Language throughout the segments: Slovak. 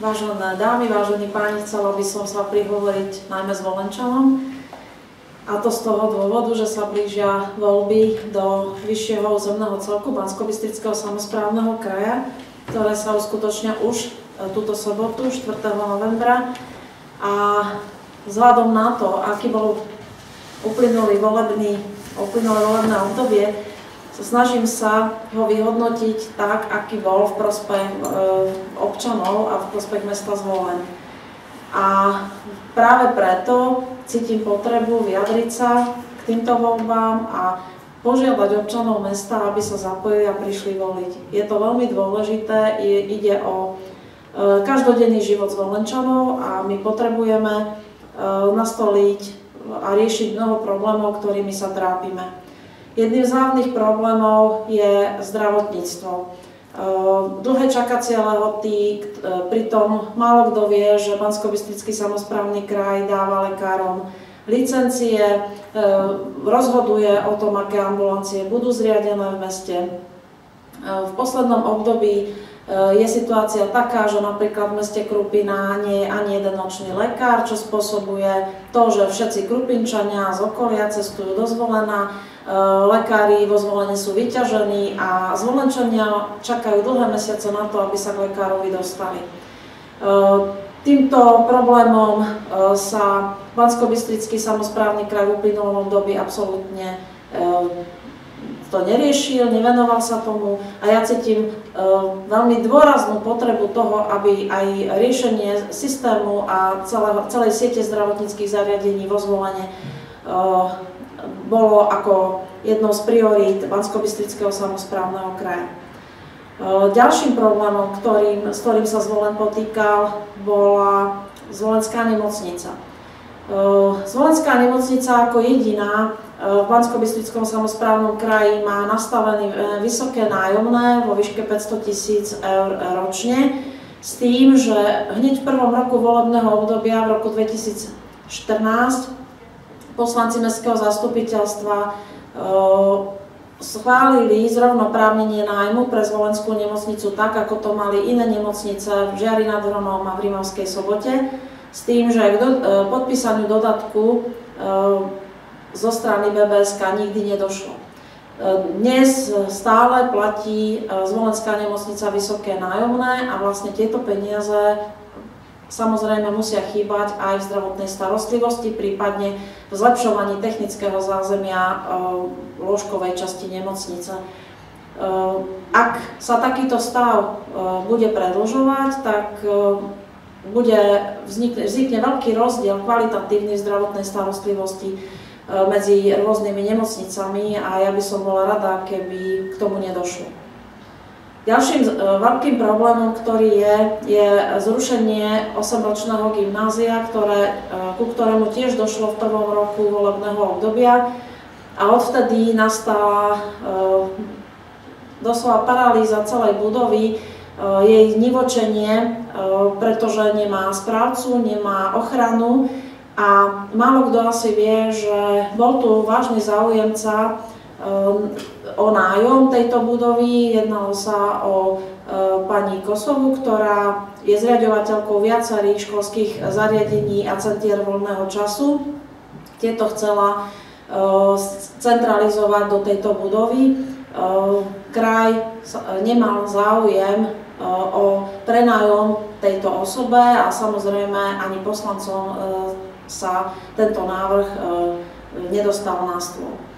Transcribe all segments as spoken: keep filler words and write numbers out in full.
Vážené dámy, vážení páni, chcela by som sa prihovoriť najmä s Volenčanom. A to z toho dôvodu, že sa blížia voľby do vyššieho územného celku Banskobystrického samosprávneho kraja, ktoré sa uskutočnia už túto sobotu, štvrtého novembra. A vzhľadom na to, aký bol uplynulý volebný, uplynulé volebné obdobie, snažím sa ho vyhodnotiť tak, aký bol v prospech e, občanov a v prospech mesta Zvolen. A práve preto cítim potrebu vyjadriť sa k týmto voľbám a požiadať občanov mesta, aby sa zapojili a prišli voliť. Je to veľmi dôležité, je, ide o e, každodenný život Zvolenčanov a my potrebujeme e, nastoliť a riešiť mnoho problémov, ktorými sa trápime. Jedným z hlavných problémov je zdravotníctvo. Dlhé čakacie lehoty, pritom málo kto vie, že Banskobystrický samosprávny kraj dáva lekárom licencie, rozhoduje o tom, aké ambulancie budú zriadené v meste. V poslednom období je situácia taká, že napríklad v meste Krupina nie je ani jeden nočný lekár, čo spôsobuje to, že všetci Krupinčania z okolia cestujú do Zvolena, lekári vo Zvolene sú vyťažení a Zvolenčania čakajú dlhé mesiace na to, aby sa k lekárovi dostali. Týmto problémom sa Banskobystrický samosprávny kraj v uplynulom období absolútne to neriešil, nevenoval sa tomu a ja cítim veľmi dôraznú potrebu toho, aby aj riešenie systému a celé, celej siete zdravotníckych zariadení vo Zvolene bolo ako jednou z priorít Banskobystrického samosprávneho kraja. Ďalším problémom, ktorým, s ktorým sa Zvolen potýkal, bola Zvolenská nemocnica. Zvolenská nemocnica ako jediná v Banskobystrickom samosprávnom kraji má nastavené vysoké nájomné vo výške päťsto tisíc eur ročne, s tým, že hneď v prvom roku volebného obdobia v roku dvetisícštrnásť poslanci mestského zastupiteľstva e, schválili zrovnoprávnenie nájmu pre Zvolenskú nemocnicu tak, ako to mali iné nemocnice v Žiari nad Hronom a v Rimavskej Sobote, s tým, že k do, e, podpísaniu dodatku e, zo strany bé bé es ká nikdy nedošlo. Dnes stále platí Zvolenská nemocnica vysoké nájomné a vlastne tieto peniaze samozrejme musia chýbať aj v zdravotnej starostlivosti, prípadne v zlepšovaní technického zázemia lôžkovej časti nemocnice. Ak sa takýto stav bude predĺžovať, tak bude vznikne, vznikne veľký rozdiel kvalitatívnej zdravotnej starostlivosti medzi rôznymi nemocnicami a ja by som bola rada, keby k tomu nedošlo. Ďalším veľkým problémom, ktorý je, je zrušenie osemročného gymnázia, ktoré, ku ktorému tiež došlo v prvom roku volebného obdobia a odvtedy nastala doslova paralýza celej budovy, jej nivočenie, pretože nemá správcu, nemá ochranu. A málo kto asi vie, že bol tu vážny záujemca o nájom tejto budovy. Jednalo sa o pani Kosovu, ktorá je zriaďovateľkou viacerých školských zariadení a centier voľného času. Tieto chcela centralizovať do tejto budovy. Kraj nemal záujem o prenájom tejto osobe a samozrejme ani poslancom sa tento návrh e, nedostal na stôl. E,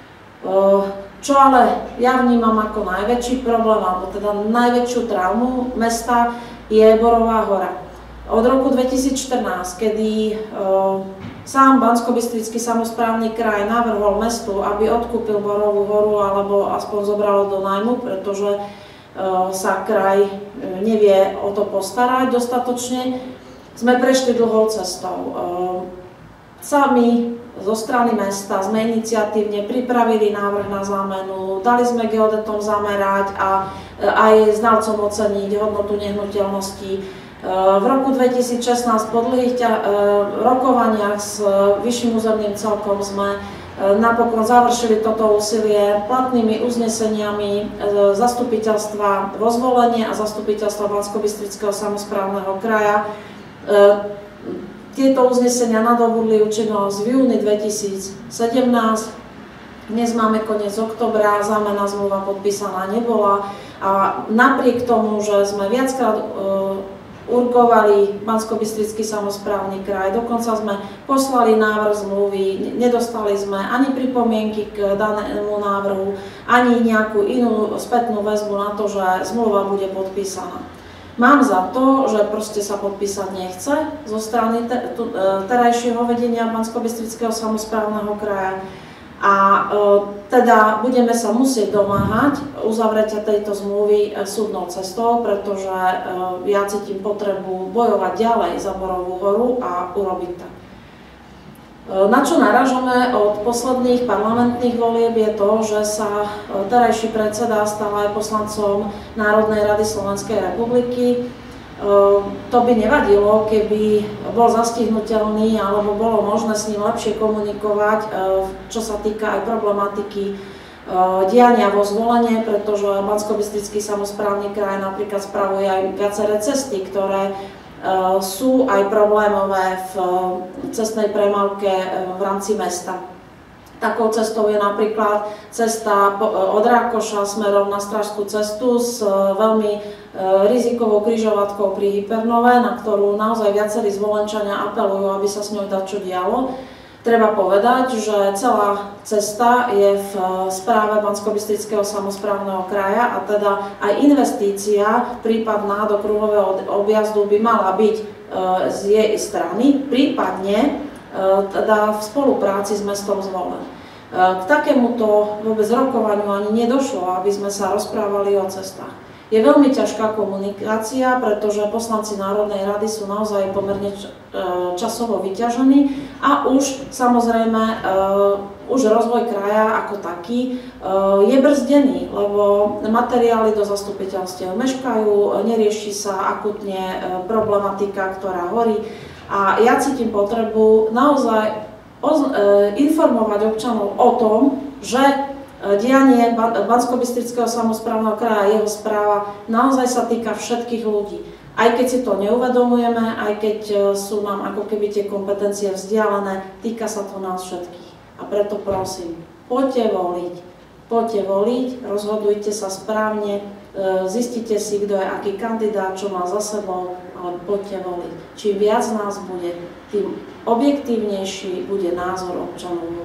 čo ale ja vnímam ako najväčší problém, alebo teda najväčšiu traumu mesta, je Borová hora. Od roku dvetisícštrnásť, kedy e, sám Banskobystrický samosprávny kraj navrhol mestu, aby odkúpil Borovú horu alebo aspoň zobralo do nájmu, pretože e, sa kraj nevie o to postarať dostatočne, sme prešli dlhou cestou. Sami zo strany mesta sme iniciatívne pripravili návrh na zámenu, dali sme geodetom zamerať a aj znalcom oceniť hodnotu nehnuteľností. V roku dvetisícšestnásť po dlhých rokovaniach s vyšším územným celkom sme napokon završili toto úsilie platnými uzneseniami zastupiteľstva vo Zvolenie a zastupiteľstva Banskobystrického samosprávneho kraja. Tieto uznesenia nadobudli účinnosť v júni dvetisícsedemnásť. Dnes máme koniec októbra, zámenná zmluva podpísaná nebola a napriek tomu, že sme viackrát urgovali Banskobystrický samosprávny kraj, dokonca sme poslali návrh zmluvy, nedostali sme ani pripomienky k danému návrhu, ani nejakú inú spätnú väzbu na to, že zmluva bude podpísaná. Mám za to, že proste sa podpísať nechce zo strany te, tu, terajšieho vedenia Banskobystrického samosprávneho kraja. A e, teda budeme sa musieť domáhať uzavretia tejto zmluvy e, súdnou cestou, pretože e, ja cítim potrebu bojovať ďalej za Borovú horu a urobiť tak. E, na čo narážame od posledných parlamentných volieb je to, že sa e, terajší predseda stal aj poslancom Národnej rady Slovenskej republiky. To by nevadilo, keby bol zastihnuteľný alebo bolo možné s ním lepšie komunikovať, čo sa týka aj problematiky diania vo Zvolenie, pretože Banskobystrický samosprávny kraj napríklad spravuje aj viaceré cesty, ktoré sú aj problémové v cestnej premávke v rámci mesta. Takou cestou je napríklad cesta od Rákoša smerom na Strážskú cestu s veľmi rizikovou križovatkou pri Hypernove, na ktorú naozaj viacerí Zvolenčania apelujú, aby sa s ňou dačo dialo. Treba povedať, že celá cesta je v správe Banskobystrického samosprávneho kraja a teda aj investícia prípadná do kruhového objazdu by mala byť z jej strany, prípadne teda v spolupráci s mestom Zvolen. K takémuto vôbec rokovaniu ani nedošlo, aby sme sa rozprávali o cestách. Je veľmi ťažká komunikácia, pretože poslanci Národnej rady sú naozaj pomerne časovo vyťažení a už samozrejme už rozvoj kraja ako taký je brzdený, lebo materiály do zastupiteľstiev meškajú, nerieši sa akutne problematika, ktorá horí. A ja cítim potrebu naozaj informovať občanov o tom, že dianie Banskobystrického samosprávneho kraja a jeho správa naozaj sa týka všetkých ľudí. Aj keď si to neuvedomujeme, aj keď sú nám ako keby tie kompetencie vzdialené, týka sa to nás všetkých. A preto prosím, poďte voliť, poďte voliť, rozhodujte sa správne, zistite si, kto je aký kandidát, čo má za sebou, ale poďte voliť. Čím viac nás bude, tým objektívnejší bude názor občanov.